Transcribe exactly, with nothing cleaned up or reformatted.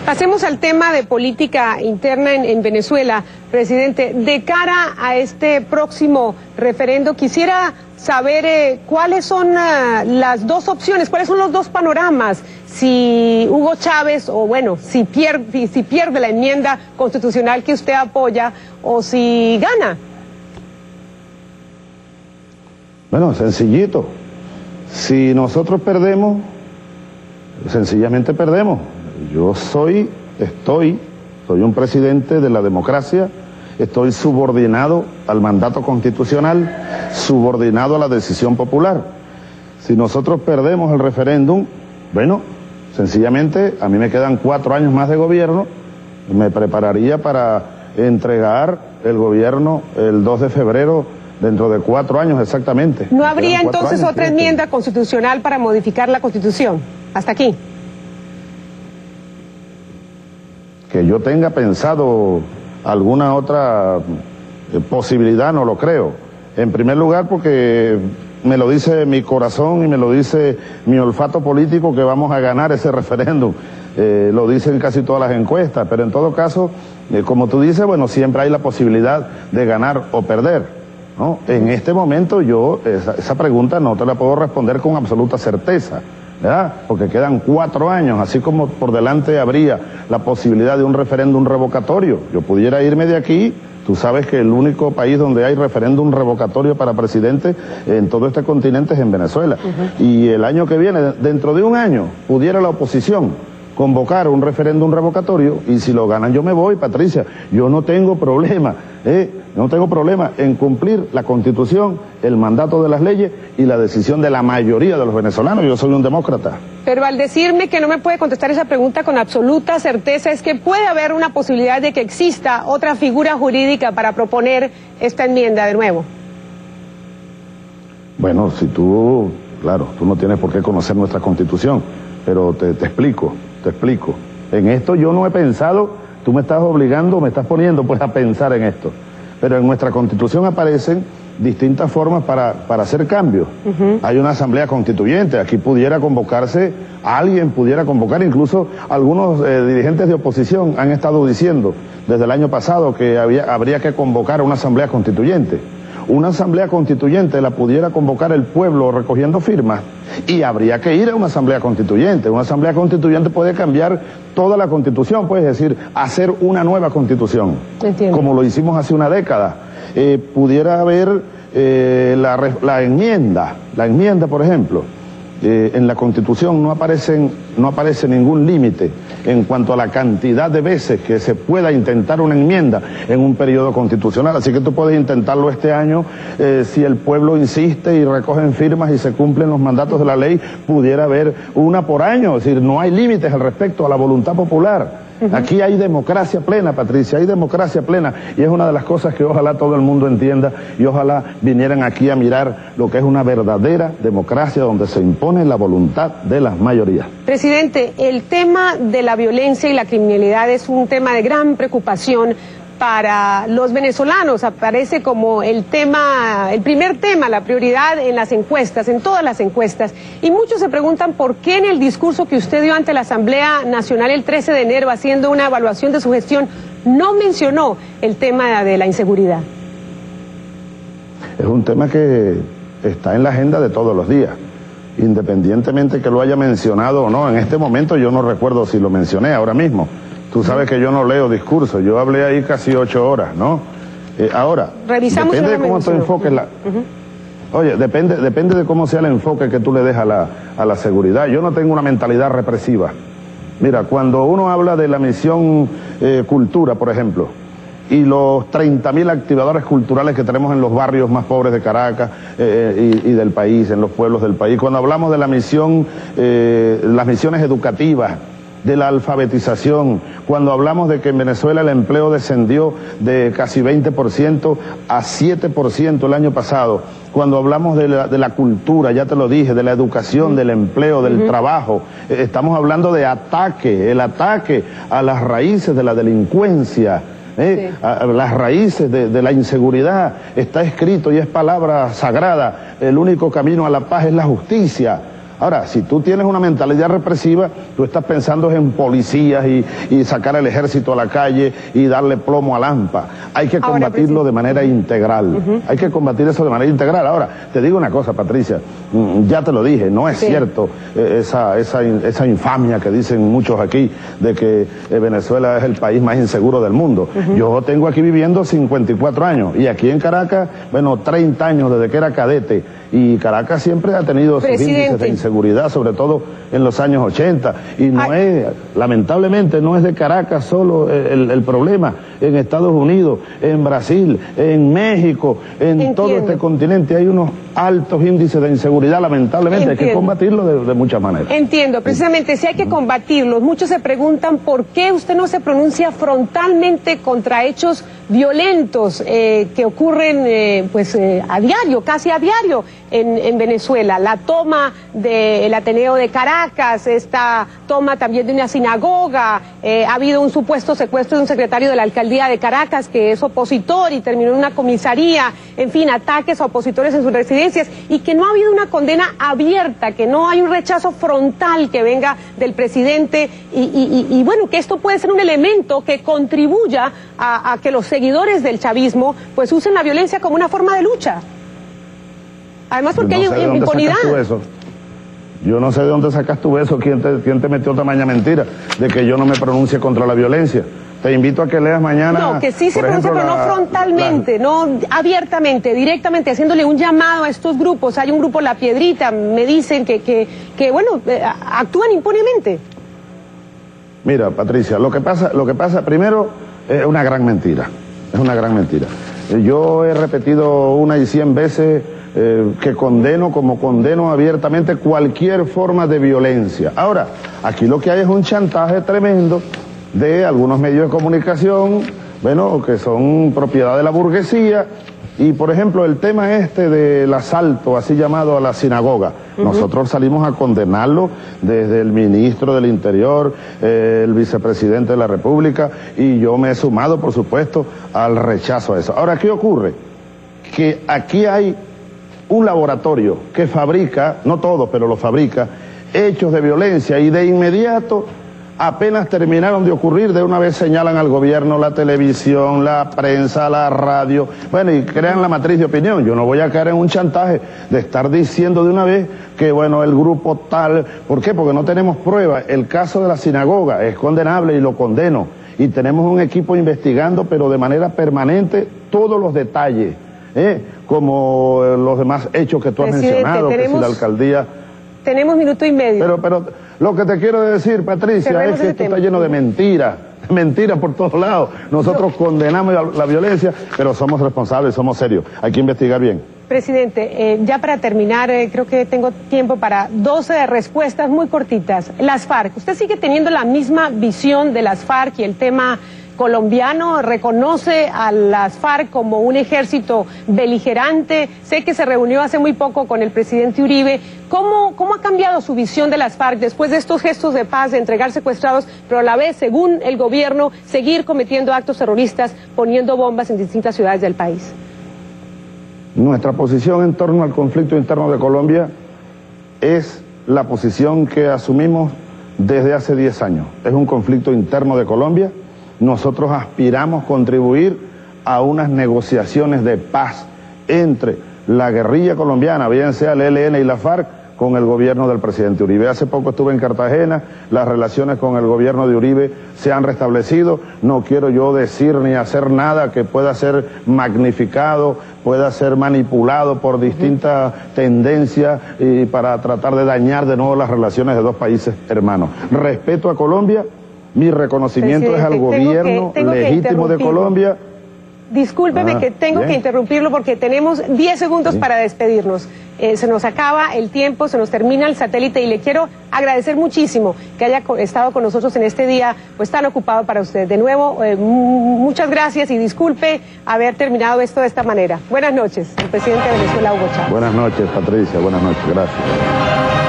Pasemos al tema de política interna en, en Venezuela. Presidente, de cara a este próximo referendo, quisiera saber eh, cuáles son uh, las dos opciones, cuáles son los dos panoramas, si Hugo Chávez, o bueno, si pierde, si pierde la enmienda constitucional que usted apoya, o si gana. Bueno, sencillito. Si nosotros perdemos, sencillamente perdemos. Yo soy, estoy, soy un presidente de la democracia, estoy subordinado al mandato constitucional, subordinado a la decisión popular. Si nosotros perdemos el referéndum, bueno, sencillamente a mí me quedan cuatro años más de gobierno, me prepararía para entregar el gobierno el dos de febrero, dentro de cuatro años exactamente. ¿No habría entonces otra enmienda constitucional para modificar la Constitución? Hasta aquí. Que yo tenga pensado alguna otra posibilidad, no lo creo. En primer lugar porque me lo dice mi corazón y me lo dice mi olfato político que vamos a ganar ese referéndum. Eh, lo dicen casi todas las encuestas, pero en todo caso, eh, como tú dices, bueno, siempre hay la posibilidad de ganar o perder, ¿no? En este momento yo esa, esa pregunta no te la puedo responder con absoluta certeza, ¿verdad? Porque quedan cuatro años, así como por delante habría la posibilidad de un referéndum revocatorio. Yo pudiera irme de aquí, tú sabes que el único país donde hay referéndum revocatorio para presidente en todo este continente es en Venezuela. Uh-huh. Y el año que viene, dentro de un año, pudiera la oposición convocar un referéndum revocatorio, y si lo ganan yo me voy, Patricia. Yo no tengo problema, ¿eh? no tengo problema en cumplir la Constitución, el mandato de las leyes y la decisión de la mayoría de los venezolanos. Yo soy un demócrata. Pero al decirme que no me puede contestar esa pregunta con absoluta certeza, es que puede haber una posibilidad de que exista otra figura jurídica para proponer esta enmienda de nuevo. Bueno, si tú, claro, tú no tienes por qué conocer nuestra Constitución, pero te, te explico. Te explico. En esto yo no he pensado, tú me estás obligando, me estás poniendo pues a pensar en esto. Pero en nuestra Constitución aparecen distintas formas para, para hacer cambios. Uh-huh. Hay una asamblea constituyente, aquí pudiera convocarse, alguien pudiera convocar, incluso algunos eh, dirigentes de oposición han estado diciendo desde el año pasado que había, habría que convocar una asamblea constituyente. Una asamblea constituyente la pudiera convocar el pueblo recogiendo firmas y habría que ir a una asamblea constituyente. Una asamblea constituyente puede cambiar toda la Constitución, puede decir, hacer una nueva Constitución. Entiendo. Como lo hicimos hace una década. Eh, pudiera haber eh, la, la enmienda, la enmienda, por ejemplo. Eh, en la Constitución no aparecen, no aparece ningún límite en cuanto a la cantidad de veces que se pueda intentar una enmienda en un periodo constitucional, así que tú puedes intentarlo este año, eh, si el pueblo insiste y recogen firmas y se cumplen los mandatos de la ley, pudiera haber una por año, es decir, no hay límites al respecto a la voluntad popular. Uh-huh. Aquí hay democracia plena, Patricia, hay democracia plena, y es una de las cosas que ojalá todo el mundo entienda y ojalá vinieran aquí a mirar lo que es una verdadera democracia donde se impone la voluntad de las mayorías. Presidente, el tema de la violencia y la criminalidad es un tema de gran preocupación para los venezolanos, aparece como el tema, el primer tema, la prioridad en las encuestas, en todas las encuestas, y muchos se preguntan por qué en el discurso que usted dio ante la Asamblea Nacional el trece de enero, haciendo una evaluación de su gestión, no mencionó el tema de la inseguridad. Es un tema que está en la agenda de todos los días, independientemente que lo haya mencionado o no. En este momento yo no recuerdo si lo mencioné ahora mismo. Tú sabes que yo no leo discursos, yo hablé ahí casi ocho horas, ¿no? Eh, ahora, Revisamos depende de cómo tú enfoques la... Uh-huh. Oye, depende, depende de cómo sea el enfoque que tú le des a la, a la seguridad. Yo no tengo una mentalidad represiva. Mira, cuando uno habla de la misión eh, cultura, por ejemplo, y los treinta mil activadores culturales que tenemos en los barrios más pobres de Caracas eh, y, y del país, en los pueblos del país, cuando hablamos de la misión, eh, las misiones educativas, de la alfabetización, cuando hablamos de que en Venezuela el empleo descendió de casi veinte por ciento a siete por ciento el año pasado, cuando hablamos de la, de la cultura, ya te lo dije, de la educación, del empleo, del uh-huh. trabajo, eh, estamos hablando de ataque, el ataque a las raíces de la delincuencia, eh, sí. a, a las raíces de, de la inseguridad. Está escrito y es palabra sagrada, el único camino a la paz es la justicia. Ahora, si tú tienes una mentalidad represiva, tú estás pensando en policías y, y sacar el ejército a la calle y darle plomo a Lampa. Hay que Ahora, combatirlo de manera integral. Uh-huh. Hay que combatir eso de manera integral. Ahora, te digo una cosa, Patricia, ya te lo dije, no es sí. cierto eh, esa, esa, esa infamia que dicen muchos aquí de que eh, Venezuela es el país más inseguro del mundo. Uh-huh. Yo tengo aquí viviendo cincuenta y cuatro años y aquí en Caracas, bueno, treinta años desde que era cadete, y Caracas siempre ha tenido sus índices de inseguridad, sobre todo en los años ochenta, y no Ay. es, lamentablemente no es de Caracas solo el, el problema. En Estados Unidos, en Brasil, en México, en Entiendo. todo este continente hay unos altos índices de inseguridad, lamentablemente. Entiendo. Hay que combatirlo de, de muchas maneras. Entiendo, precisamente si hay que combatirlos, muchos se preguntan por qué usted no se pronuncia frontalmente contra hechos violentos eh, que ocurren eh, pues eh, a diario, casi a diario en, en Venezuela. La toma del Ateneo de Caracas, esta toma también de una sinagoga, eh, ha habido un supuesto secuestro de un secretario de la alcaldía de Caracas que es opositor y terminó en una comisaría, en fin, ataques a opositores en sus residencias, y que no ha habido una condena abierta, que no hay un rechazo frontal que venga del presidente, y, y, y, y bueno, que esto puede ser un elemento que contribuya a, a que los seguidores del chavismo pues usen la violencia como una forma de lucha. Además porque no hay impunidad. Yo no sé de dónde sacas tú eso, ¿quién te, quién te metió tamaña mentira de que yo no me pronuncie contra la violencia? Te invito a que leas mañana. No, que sí se pronuncia, pero no frontalmente, la... no abiertamente, directamente, haciéndole un llamado a estos grupos. Hay un grupo, La Piedrita, me dicen que, que, que bueno, eh, actúan impunemente. Mira, Patricia, lo que pasa, lo que pasa primero es una gran mentira, es una gran mentira. Yo he repetido una y cien veces eh, que condeno, como condeno abiertamente cualquier forma de violencia. Ahora, aquí lo que hay es un chantaje tremendo de algunos medios de comunicación, bueno, que son propiedad de la burguesía, y por ejemplo el tema este del asalto, así llamado, a la sinagoga, uh-huh. nosotros salimos a condenarlo desde el ministro del Interior, eh, el vicepresidente de la República, y yo me he sumado, por supuesto, al rechazo a eso. Ahora, ¿qué ocurre? Que aquí hay un laboratorio que fabrica, no todo, pero lo fabrica, hechos de violencia, y de inmediato, apenas terminaron de ocurrir, de una vez señalan al gobierno, la televisión, la prensa, la radio, bueno, y crean la matriz de opinión. Yo no voy a caer en un chantaje de estar diciendo de una vez que, bueno, el grupo tal. ¿Por qué? Porque no tenemos pruebas. El caso de la sinagoga es condenable y lo condeno. Y tenemos un equipo investigando, pero de manera permanente, todos los detalles, ¿eh? como los demás hechos que tú has Presidente, mencionado, tenemos... que si la alcaldía... Tenemos minuto y medio. Pero, pero lo que te quiero decir, Patricia, Cerremos es que esto tema. está lleno de mentiras, mentiras por todos lados. Nosotros no. condenamos la, la violencia, pero somos responsables, somos serios. Hay que investigar bien. Presidente, eh, ya para terminar, eh, creo que tengo tiempo para doce respuestas muy cortitas. Las FARC, ¿usted sigue teniendo la misma visión de las FARC y el tema colombiano? ¿Reconoce a las FARC como un ejército beligerante? Sé que se reunió hace muy poco con el presidente Uribe. ¿Cómo, cómo ha cambiado su visión de las FARC después de estos gestos de paz, de entregar secuestrados, pero a la vez, según el gobierno, seguir cometiendo actos terroristas, poniendo bombas en distintas ciudades del país? Nuestra posición en torno al conflicto interno de Colombia es la posición que asumimos desde hace diez años. Es un conflicto interno de Colombia. Nosotros aspiramos contribuir a unas negociaciones de paz entre la guerrilla colombiana, bien sea el E L N y la FARC, con el gobierno del presidente Uribe. Hace poco estuve en Cartagena, las relaciones con el gobierno de Uribe se han restablecido. No quiero yo decir ni hacer nada que pueda ser magnificado, pueda ser manipulado por distintas uh-huh. tendencias y para tratar de dañar de nuevo las relaciones de dos países hermanos. Respeto a Colombia. Mi reconocimiento Presidente, es al gobierno que, legítimo de Colombia. Discúlpeme ah, que tengo bien. que interrumpirlo porque tenemos diez segundos sí. para despedirnos. Eh, se nos acaba el tiempo, se nos termina el satélite y le quiero agradecer muchísimo que haya estado con nosotros en este día pues tan ocupado para usted. De nuevo, eh, muchas gracias y disculpe haber terminado esto de esta manera. Buenas noches, el presidente de Venezuela, Hugo Chávez. Buenas noches, Patricia, buenas noches, gracias.